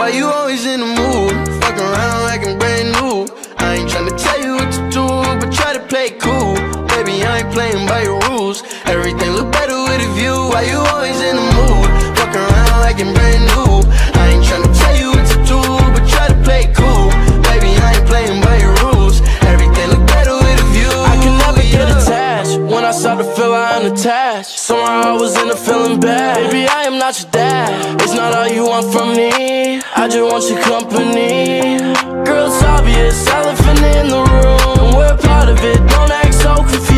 Why you always in the mood? Fuck around like I'm brand new. I ain't tryna tell you what to do, but try to play it cool. Baby, I ain't playing by your rules. Everything look better with a view. Why you always in the mood? Fuck around like I'm brand new. I ain't tryna tell you what to do, but try to play it cool. Baby, I ain't playing by your rules. Everything look better with a view. I can never get attached. When I start to feel I'm unattached, somehow I was in a feeling bad. Baby, I am not your dad. It's not all you want from me. I just want your company. Girl, it's obvious, elephant in the room. We're part of it, don't act so confused.